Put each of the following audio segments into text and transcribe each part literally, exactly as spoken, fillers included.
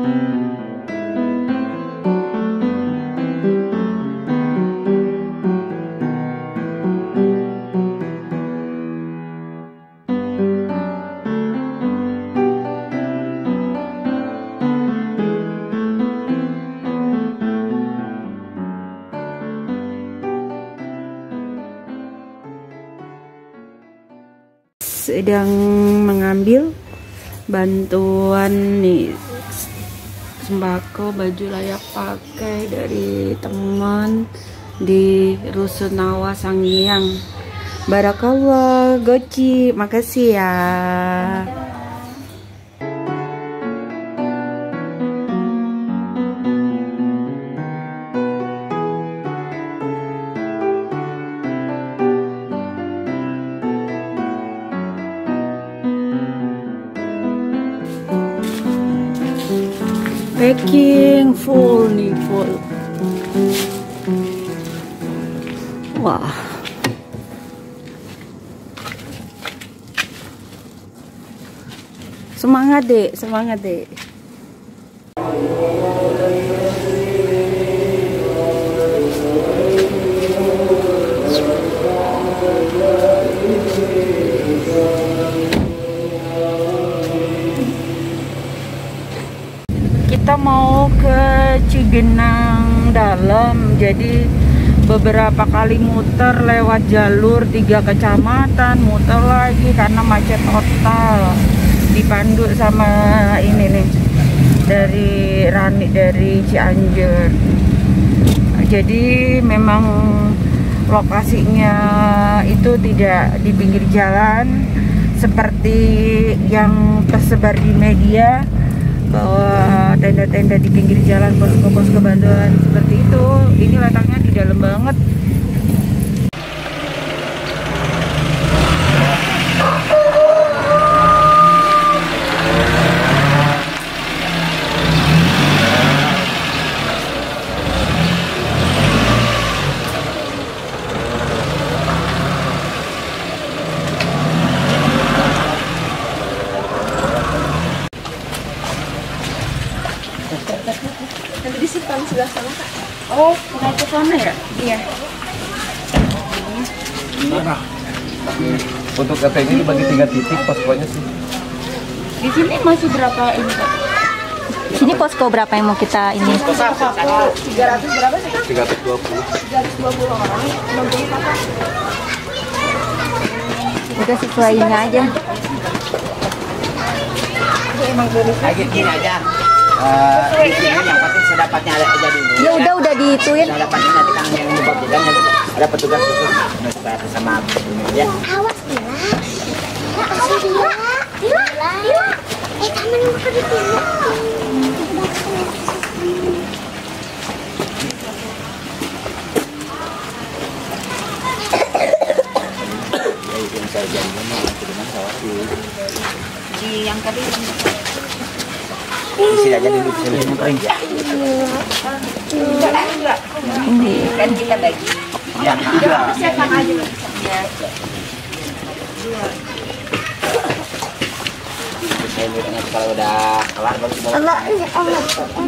Sedang mengambil bantuan nih, sembako, baju layak pakai dari teman di Rusunawa Sangiang. Barakallah, Goci, makasih ya. Packing full nih, full. Wah. Semangat, Dek, semangat, Dek. Kita mau ke Cigenang Dalam, jadi beberapa kali muter lewat jalur tiga kecamatan, muter lagi karena macet total. Dipandu sama ini nih dari Rani, dari Cianjur. Jadi memang lokasinya itu tidak di pinggir jalan seperti yang tersebar di media, bahwa tenda-tenda di pinggir jalan, posko-posko bantuan seperti itu. Ini letaknya di dalam banget. Nanti disimpan sebelah sana, Kak. Oh, mau ke sana ya? Iya. Nah, untuk K T P ini dibagi tiga titik poskonya sih. Di sini masih berapa ini, Kak? Sini posko berapa yang mau kita ini? tiga ratus berapa sih, Kak? tiga ratus dua puluh. tiga ratus dua puluh orang. Nungguin apa? Udah sesuainya aja. Lagi gini aja. Uh, di sini yang penting sedapatnya ada aja dulu. Ya udah udah dihituin. Sedapatnya nanti kang yang membuat jalan ada petugas khusus kita sama ya. Awas Dila. Ya, awas Dila. Dila. Dila. Eh, taman makan di sini. Di yang tadi Di sini aja dulu di sini. Ini kan kita bagi. Ya, iya. Siapa aja? Ya. Saya lihat kalau udah kelar baru dibawa. Allah, Allah.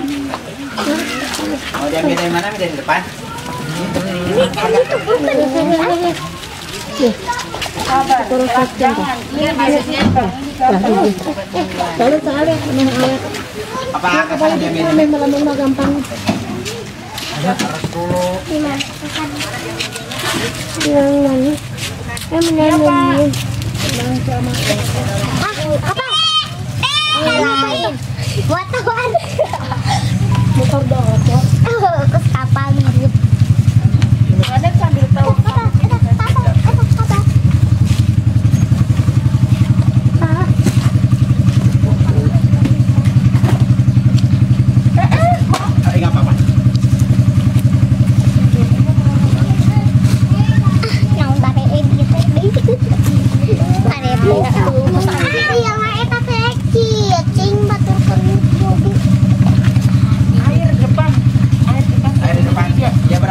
Mau diambil dari mana? Dari depan. Ini kan itu bukan di sini aja. Sabar. Jangan. Iya, maksudnya Kalau soalnya memang awet. Apa apa diambil? Memang gampang. Ada terus dulu. Gimana? Yang mana? Yang mana? Ah, apa? Eh, ngapain? Buat apaan? Motor dong. Oh, ke kapal mirip. ada sambil tahu. Enggak apa-apa. Yang bare gitu. Bare itu. Yang eta kecil, cing batur. Air depan. Air depan. Air di depan. Ya, berapa?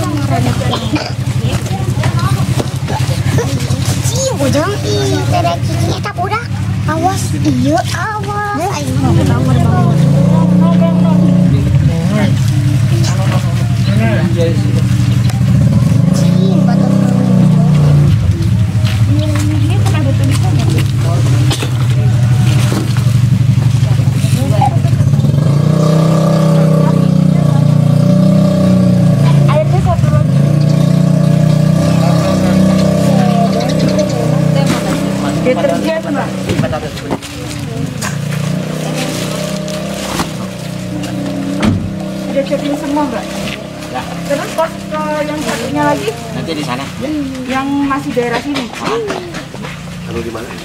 Cing, ujang ih, terek cicing eta budak. Awas, iya awas. Ayo bangun bangun. Cing, batu. Airnya satu lagi. Deterjen mbak. Udah checking semua mbak. Ya. Terus pas ke yang satunya lagi, Nanti di sana. yang masih daerah sini. Kalau di mana?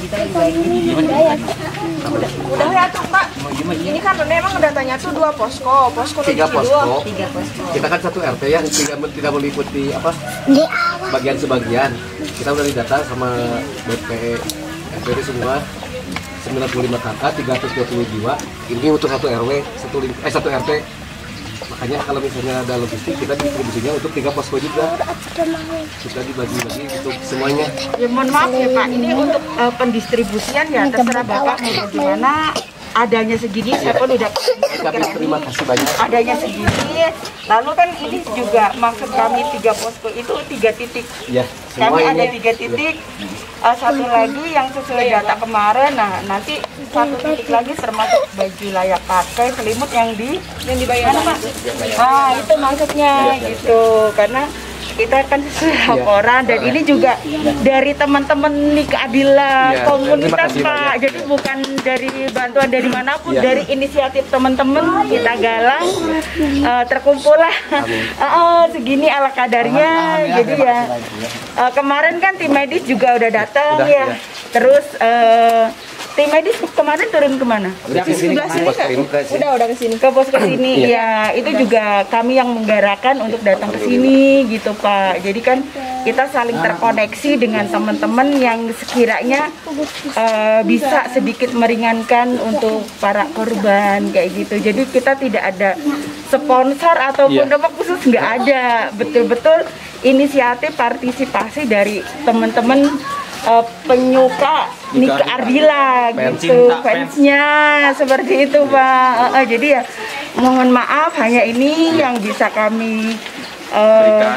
Udah ya tuh mbak. Ini kan memang datanya tuh dua posko, posko Tiga nomor posko. dua. Tiga posko. Kita kan satu R T yang tidak tidak meliputi apa Di awas. bagian sebagian. Kita udah didata sama B P R T semua sembilan puluh lima kakak, tiga ratus dua puluh jiwa. Ini untuk satu R W, satu ling- eh satu R T. Makanya kalau misalnya ada logistik, kita distribusinya untuk tiga posko juga. Kita dibagi-bagi untuk semuanya. Ya mohon maaf ya Pak, ini untuk eh, pendistribusian ya terserah Bapak mau bagaimana. Adanya segini, saya pun udah Kami terima kasih banyak. adanya segini. Lalu kan ini juga maksud kami tiga posko itu tiga titik. Ya, Kami semua ada ini. tiga titik. Eh, satu lagi yang sesuai data kemarin. Nah nanti satu titik lagi termasuk baju layak pakai, selimut yang di yang dibayar Pak. Ah itu maksudnya gitu karena kita kan sesuai laporan dan ini juga dari teman-teman nih keadilan Ya, komunitas terima kasih Pak. banyak. Jadi bukan dari bantuan dari manapun, Ya. dari inisiatif teman-teman kita galang eh, terkumpul lah eh, segini ala kadarnya. Jadi ya eh, kemarin kan tim medis juga udah datang Udah, ya. ya. Terus eh, tim medis kemarin turun kemana? Udah ke sini, Sebelah sini posko Kak? ini. Udah udah ke sini. Ke pos ke sini. Ya, itu juga kami yang menggerakkan untuk datang ke sini gitu, Pak. Jadi kan kita saling terkoneksi dengan teman-teman yang sekiranya eh, bisa sedikit meringankan untuk para korban kayak gitu. Jadi kita tidak ada sponsor ataupun Iya. apa khusus nggak ada. Betul-betul inisiatif partisipasi dari teman-teman eh, penyuka nih keadilan Fans. gitu, Cinta, fansnya seperti itu Pak. Eh, eh, jadi ya mohon maaf hanya ini yang bisa kami eh,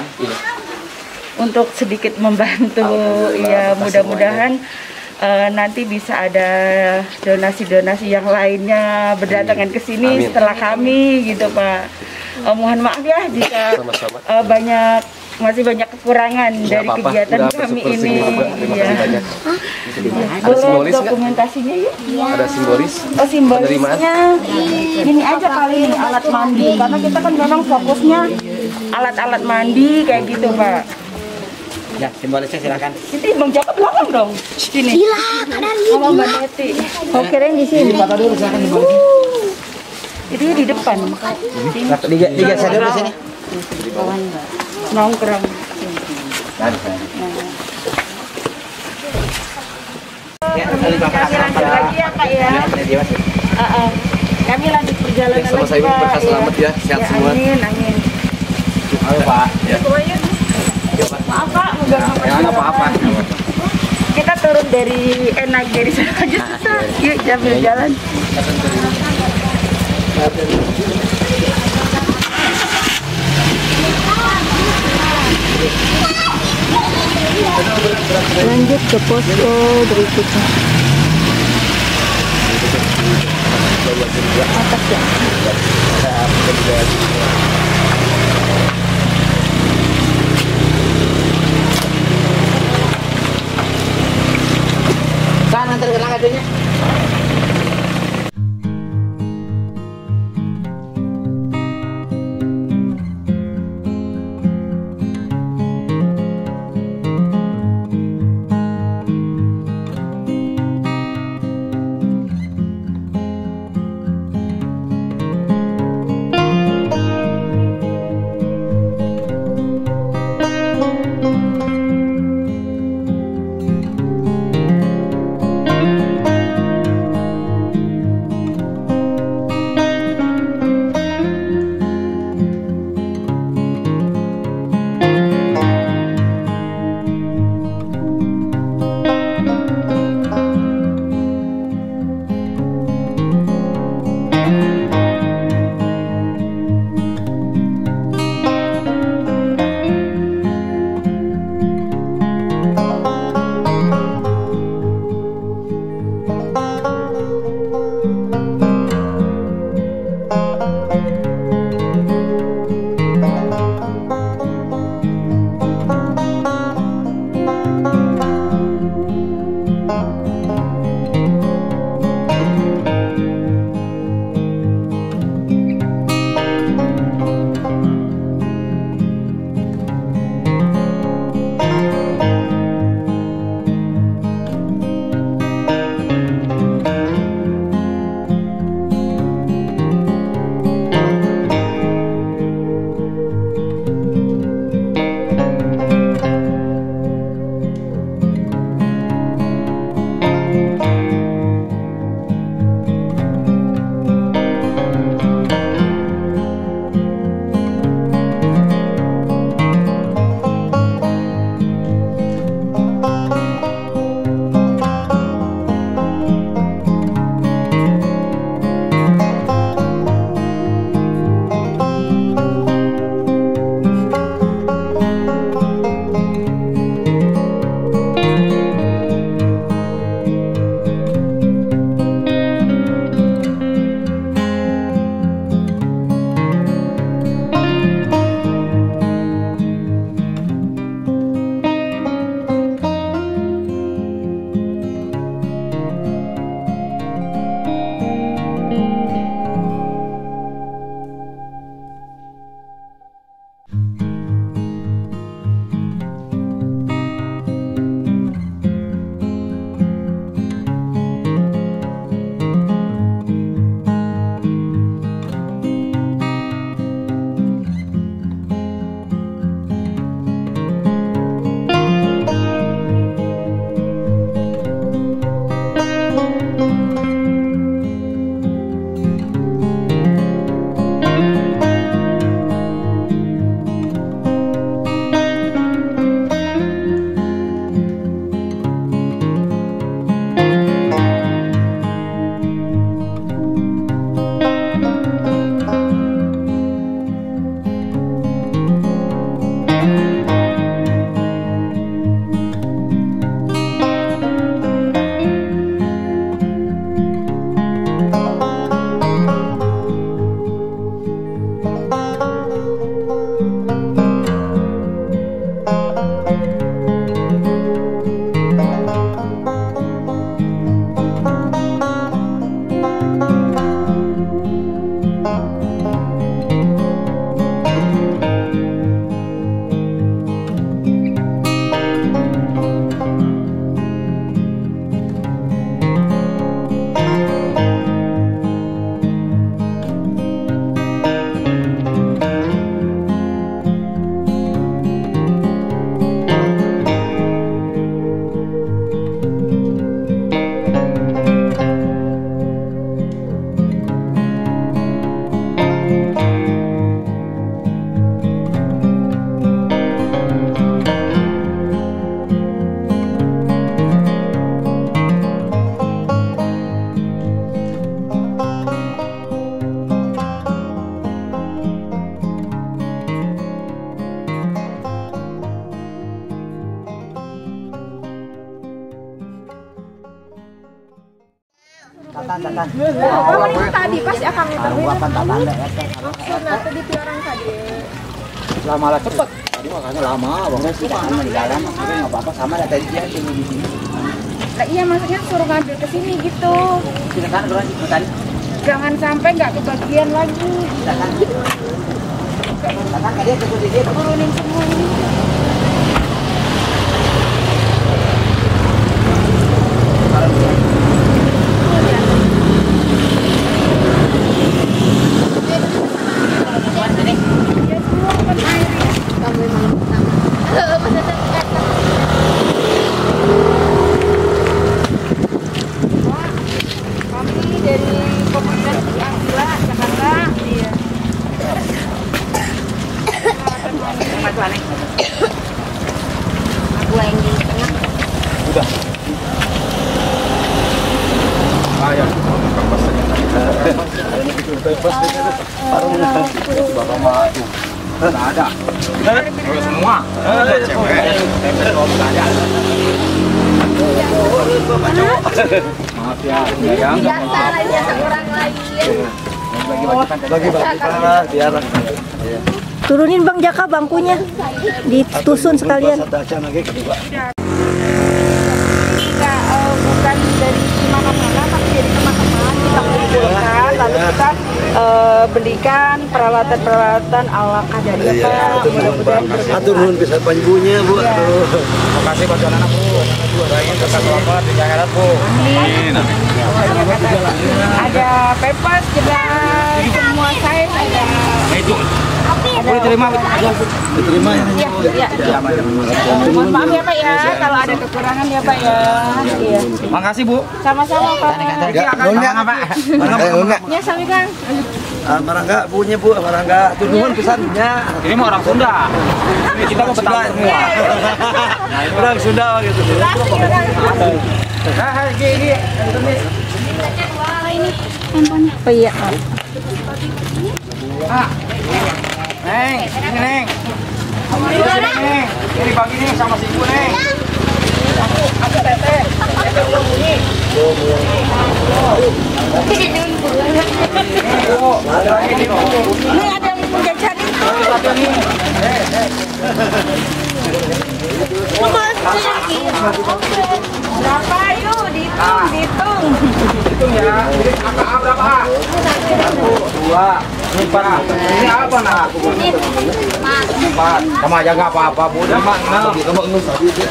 untuk sedikit membantu. Ya mudah-mudahan eh, nanti bisa ada donasi-donasi yang lainnya berdatangan ke sini Amin. setelah kami gitu Pak. Eh, mohon maaf ya jika Sama-sama. eh, banyak masih banyak kekurangan Nggak dari apa-apa. kegiatan Udah kami bersyukur ini. segini juga. Terima Iya. kasih banyak. Ada Boleh simbolis nggak? dokumentasinya ya? Ada simbolis. Oh simbolisnya gini aja kali ini alat mandi karena kita kan memang fokusnya alat-alat mandi kayak gitu Pak. Ya, simbolisnya silakan. Ini Bang Jaka belakang dong. Sini. Gila, ada Sama Mbak Neti. Oh kirain di sini. Foto dulu silakan simbolisnya. Itu di depan. Tiga tiga saya dulu di sini. Nongkrong. Ya, terima Kami lanjut lagi ya Pak ya. Uh, uh. Kami lanjut perjalanan Ya, sama lagi saya Pak. berkah selamat ya, sehat semua. Amin, amin. Halo Pak. Ya. Maaf Pak, mengganggu Ya, nggak apa-apa. kita turun dari eh, naik dari sana aja susah. Yuk sambil jalan. Lanjut ke posko berikutnya. Atas ya. Sana nanti kenal kadonya. tatan. Kamu tadi pasti akan itu. Buatan tatan deh. Maksudnya tadi piaran tadi. Lama lah cepet. Tadi makanya lama, bang. Sih kan di dalam, maksudnya nggak apa-apa sama ya tadi dia di sini. Lah iya maksudnya suruh ngambil ke sini gitu. Silakan berani ikutan. Jangan sampai nggak kebagian lagi. Silakan. Silakan dia tunggu di dia. Turunin semua ini. Ya semua kan air ya. Kamu memang Kami dari komunitas Anggila, Jakarta. Iya. aku yang di tengah. Udah. Ayah, kapas saja. Bebas ini. Bapak mah tuh. Enggak ada. Semua. Ada cewek. Enggak ada. Maaf ya, sayang. Biasa lah biasa orang lain. Bagi bagi biar. Turunin Bang Jaka bangkunya. Ditusun sekalian. Tidak, eh, bukan dari mana-mana, tapi dari teman-teman kita kumpulkan, lalu kita eh, belikan peralatan-peralatan ala Kadaripa. Mudah-mudahan Atur nuhun pisan panjenengannya, Bu. Terima kasih buat anak Bu. Doain tetap selamat di akhirat, Bu. Amin. ada pepas, juga semua size ada. Itu. Boleh terima, diterima ya. Iya, iya. Mohon maaf ya Pak ya, kalau ada kekurangan ya Pak ya. Iya. Makasih, Bu. Sama-sama Pak. Ya, nonnya apa? Nonnya. Ya, sami Kang. Ah, marangga punya Bu, marangga. Tur nuhun pisannya. Ini mah orang Sunda. Ini kita mau Betawi semua. Orang Sunda gitu. Nah, gini. Oh iya. Ah. Neng, ini Neng. Neng, ini bagi nih sama si Ibu Neng. Aku, aku tete. Tete belum bunyi. Ini ada yang menjajarin tuh. Berapa yuk? Dihitung, dihitung. Hitung ya. Ini angka A berapa? Satu, dua, empat. Ini apa nak? Empat. Sama aja nggak apa-apa Bu. Lima, enam. Kamu enggak sabi sih.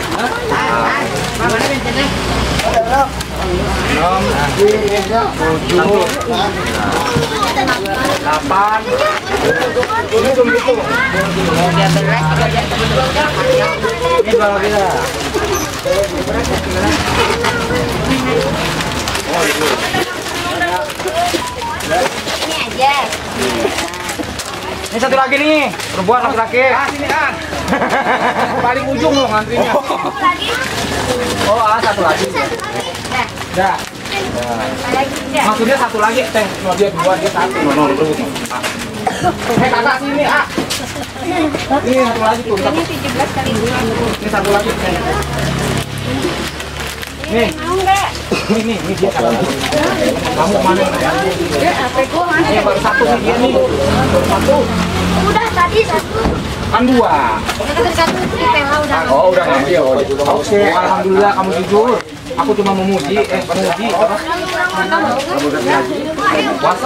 Enam, tujuh, delapan. Hitung, hitung. Ini berapa kita? Ini aja. Ini satu lagi nih, perempuan laki-laki. Ah, sini kan. Paling ujung loh ngantrinya. Lagi. Oh, ah, satu lagi. Dah. Lagi. Maksudnya satu lagi, Teh. Kalau dia dua, dia satu. No, no, rebut. Eh, kakak sini, ah. Ini satu lagi tuh. Ini tujuh belas kali dua. Ini satu lagi. Nih. Mau enggak? Ini, ini dia satu lagi. Kamu mana? Ya, H P gua mana? Ini baru satu nih dia nih. Baru satu. Udah tadi satu. Kan dua. Udah satu di P H udah. Oh, udah ngambil. Oke, alhamdulillah kamu jujur. Aku cuma memuji, eh memuji. Kamu udah ngaji. Puasa.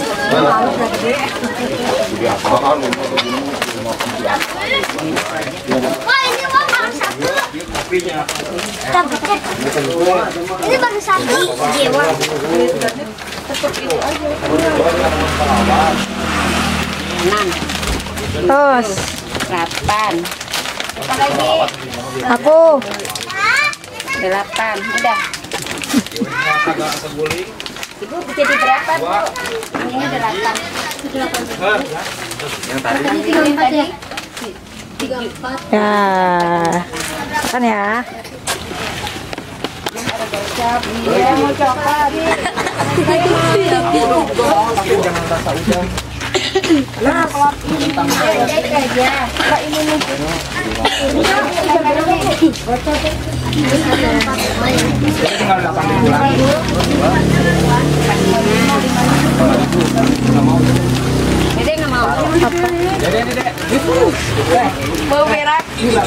Wah, ini mau baru satu. Tapi ini baru satu. Dewa. Enam. Tos. Delapan. Apa lagi? Aku. Delapan. Udah. Ibu jadi berapa tuh? Ini delapan. Yang tadi. Tiga empat ya? Tiga empat. Ya. Kan ya. Iya, mau coklat. Jangan rasa hujan. Nah, kalau ini aja. Kak, ini nih. Tinggal delapan ribu lagi. Dede nggak mau. Apa? Dede, dede. Mau berak.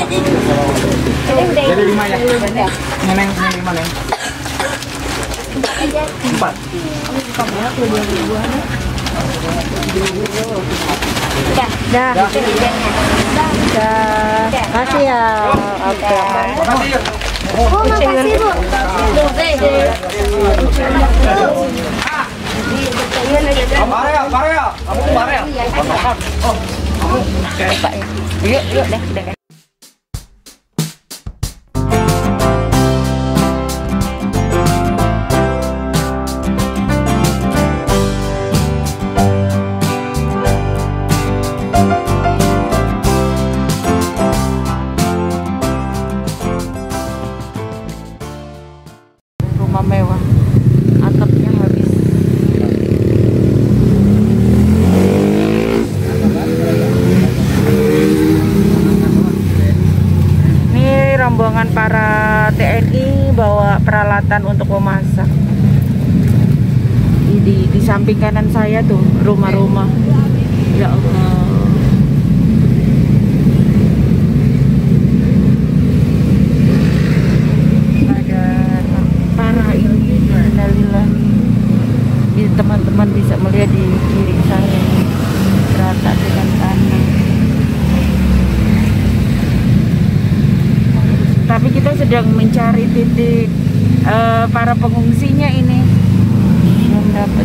Dede lima ya. Neneng, neneng lima neng. Empat. Dah. Dah. Kasih ya. Oke. Makasih ya. Oh, makasih Bu. Pare ya, pare ya. Kamu tuh pare ya. Oh, kamu. Yuk, yuk deh, deh. Rumah mewah, atapnya habis. Ini rombongan para T N I bawa peralatan untuk memasak. Di, di samping kanan saya tuh rumah-rumah. Ya Allah. Teman-teman bisa melihat di kiri saya rata dengan tanah, tapi kita sedang mencari titik uh, para pengungsinya ini belum dapat.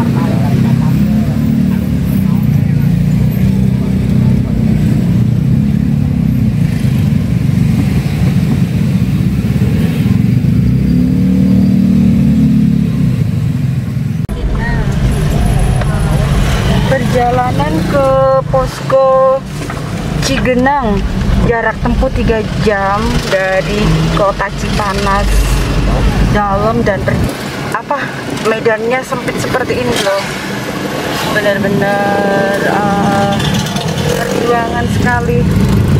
Perjalanan ke posko Cigenang, jarak tempuh tiga jam dari kota Cipanas dalam, dan per, apa medannya sempit seperti ini loh, benar-benar uh, perjuangan sekali.